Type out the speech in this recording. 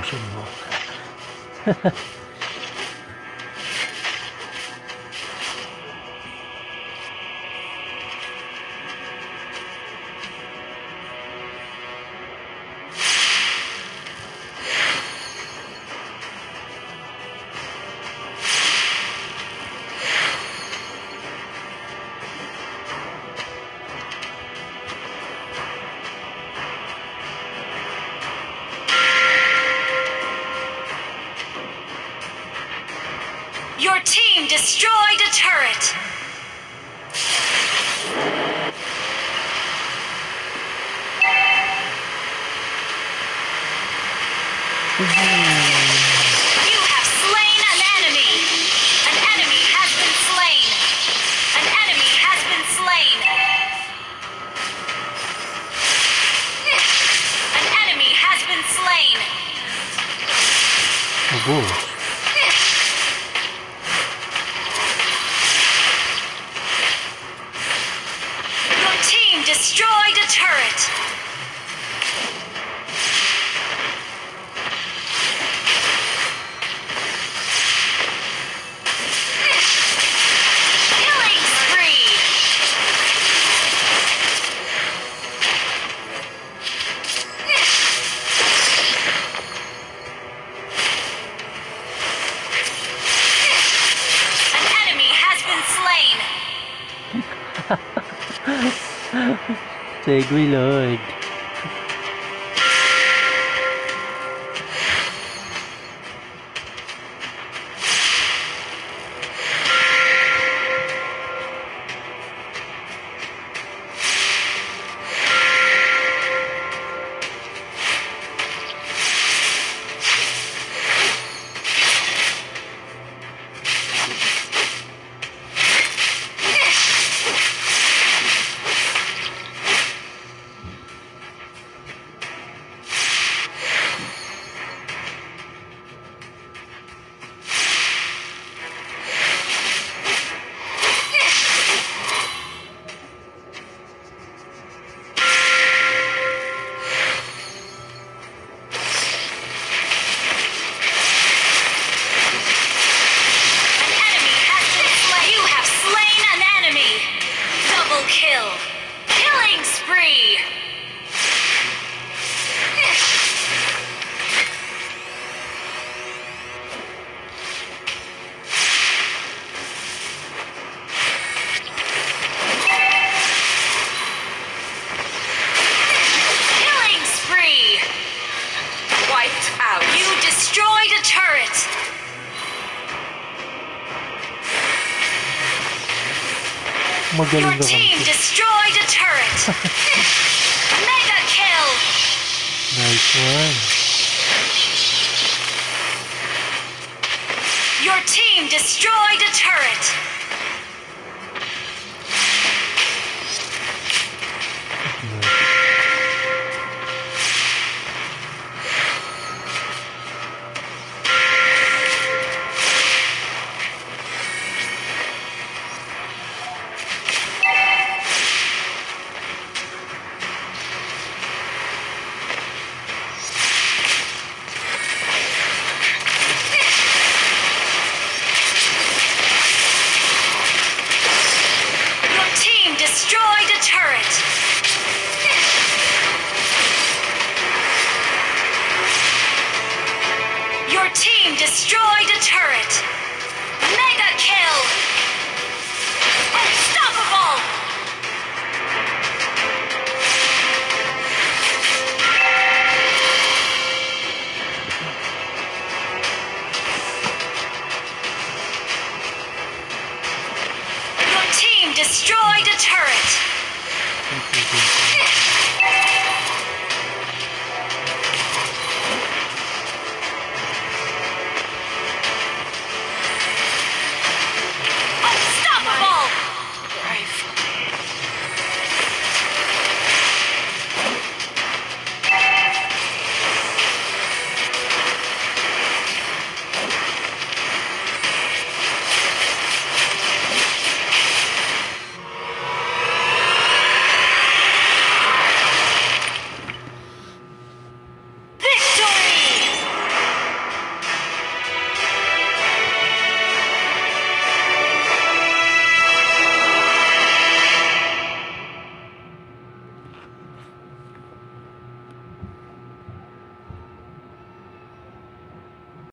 walk. Your team destroyed a turret. You have slain an enemy. An enemy has been slain. An enemy has been slain. An enemy has been slain. Oh boy. Destroyed a turret. Killing spree. An enemy has been slain. เจ๊ด้วยเลย Kill. Killing spree. Killing spree. Wiped out. You destroyed a turret. Your team destroyed a turret. Mega kill. Nice one. Your team destroyed a turret. Destroyed a turret. Your team destroyed a turret. Mega kill. Unstoppable. Your team destroyed a turret.